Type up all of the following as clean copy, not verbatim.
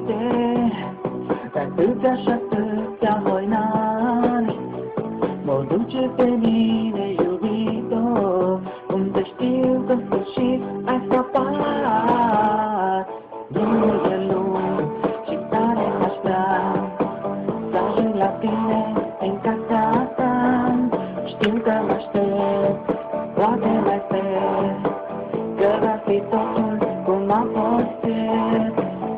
dolite, de atâtea și atâtea hoinari. Mă duce pe mine, iubito, unde știu că în sfârșit ai scăpat. Drumul e lung și tare aș vrea să ajung la tine în casa ta. Știu că mă aștept, poate mai sper, că va fi totul cum a fost ieri.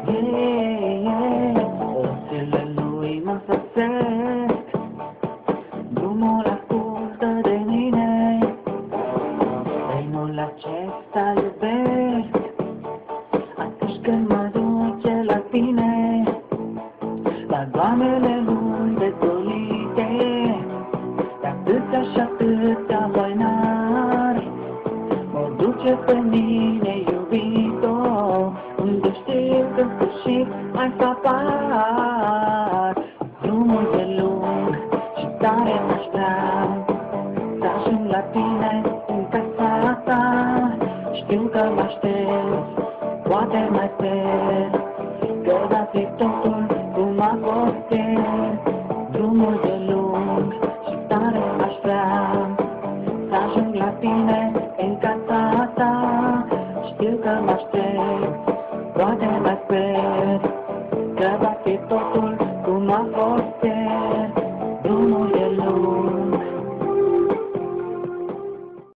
Ochile lui mă însoțesc, drumul ascultă de mine, trenul acesta iubesc, atunci când mă duce la tine, la doamnele lui dezolite, de atâtea și atâtea hoinari. Mă duce pe mine, iubito, unde știu că în sfârșit ai scăpat. Drumul e lung și tare aș vrea să ajung la tine în casa ta. Știu că mă aștept, poate mai sper, că va fi totul cum a fost ieri. Drumul e lung și tare aș vrea să ajung la tine în casa ta. Știu că mă aștept, poate mai sper, că va fi totul cum a fost ieri.